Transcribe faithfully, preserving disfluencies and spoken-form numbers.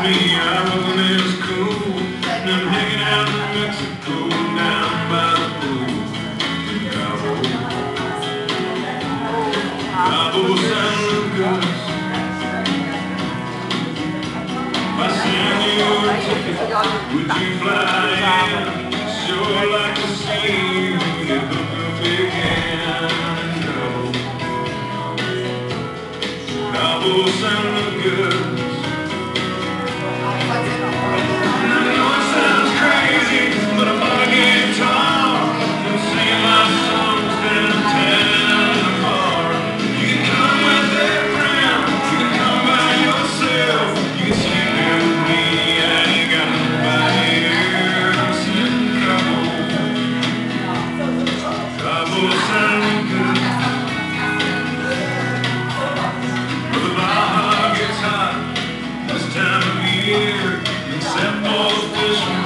me I wasn't as cool, and I'm hanging out in Mexico down by the pool in Cabo. Cabo San Lucas. If I send you a ticket, would you fly in? Sure like to see you get hooked up again. Cabo, Cabo San Lucas. Except all the fish